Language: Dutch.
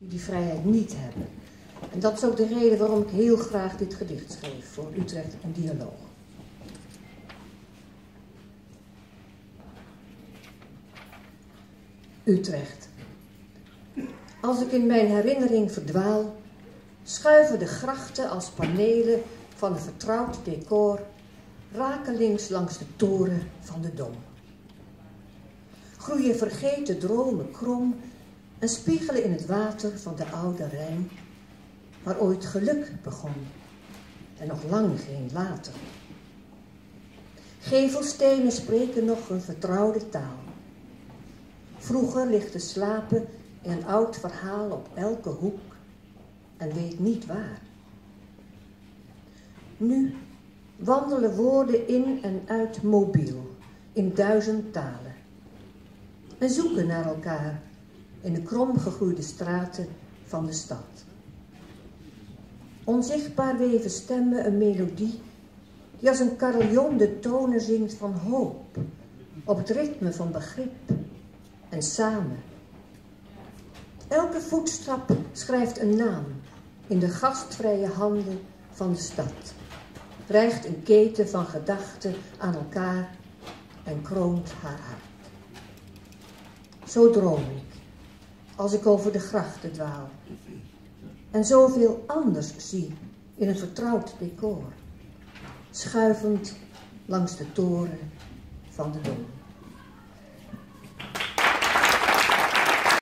die die vrijheid niet hebben. En dat is ook de reden waarom ik heel graag dit gedicht schreef voor Utrecht en Dialoog. Utrecht. Als ik in mijn herinnering verdwaal, schuiven de grachten als panelen van een vertrouwd decor rakelings langs de toren van de Dom. Groeien vergeten dromen krom en spiegelen in het water van de oude Rijn, waar ooit geluk begon en nog lang geen later. Gevelstenen spreken nog een vertrouwde taal. Vroeger ligt te slapen in een oud verhaal op elke hoek en weet niet waar. Nu wandelen woorden in en uit mobiel, in 1000 talen. En zoeken naar elkaar in de kromgegroeide straten van de stad. Onzichtbaar weven stemmen een melodie die als een carillon de tonen zingt van hoop, op het ritme van begrip en samen. Elke voetstap schrijft een naam in de gastvrije handen van de stad, rijgt een keten van gedachten aan elkaar en kroont haar hart. Zo droom ik, als ik over de grachten dwaal en zoveel anders zie in een vertrouwd decor, schuivend langs de toren van de Dom.